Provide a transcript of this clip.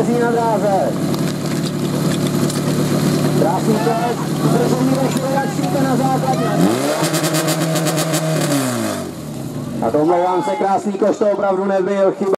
vítězí na dráze. Krásný koš, zdržení Švedačníka na základně. A to omlouvám se, krásný koš to opravdu nebyl, chyba.